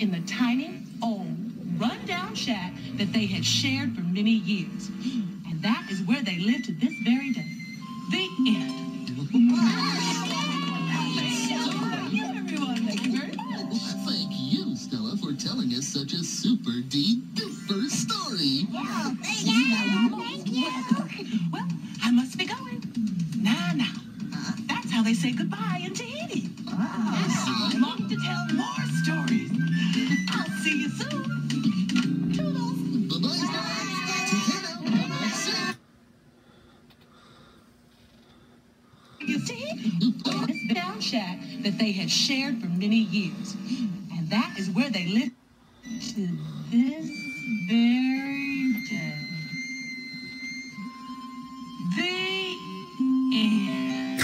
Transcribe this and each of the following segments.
in the tiny, old, run-down shack that they had shared for many years. And that is where they live to this very day. The end. Everyone, thank you very much. Thank you, Stella, for telling us such a super-duper story. Thank you. Well, I must be going. Now. That's how they say goodbye in Tahiti. I'm off to tell more stories. I'll see you soon. Toodles. Bye-bye. You see? This down shack that they had shared for many years. And that is where they live to this very day. The end.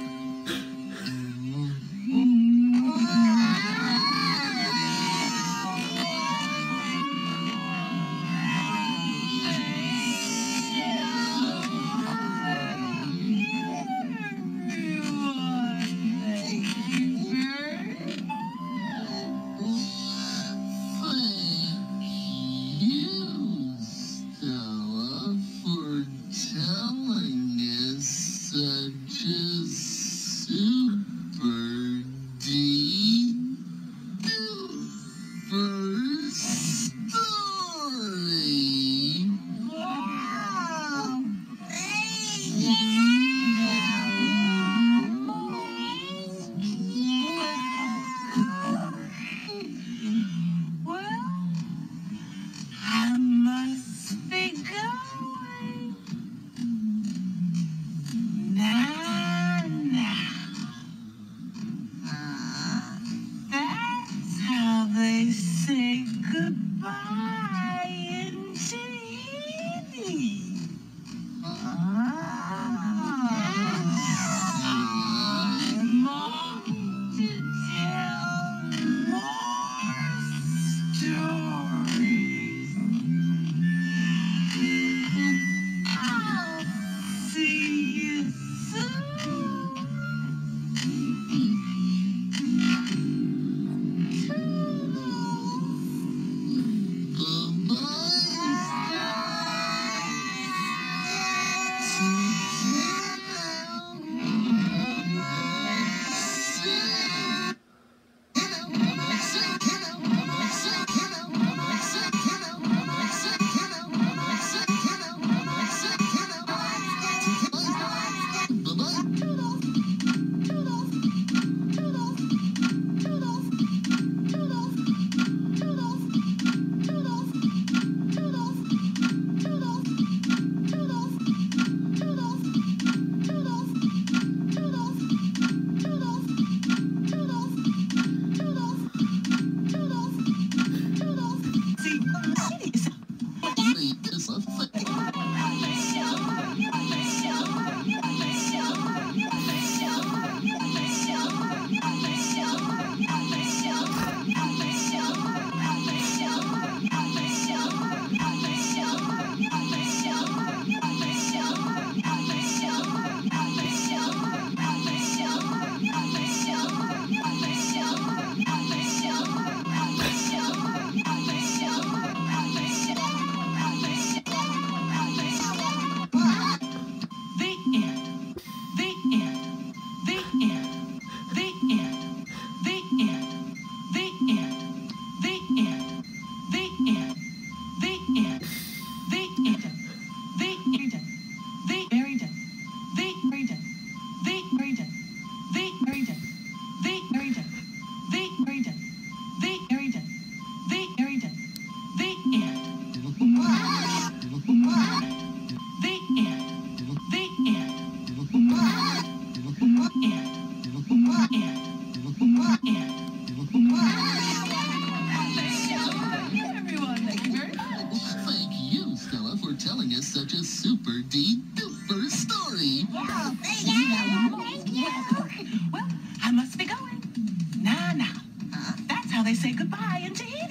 Such a super-duper story. Well, I must be going. That's how they say goodbye in Tahiti. More to tell more stories. I'll see you soon. Telling us such a super-duper story. Thank you. Well, I must be going. Now. That's how they say goodbye in Tahiti.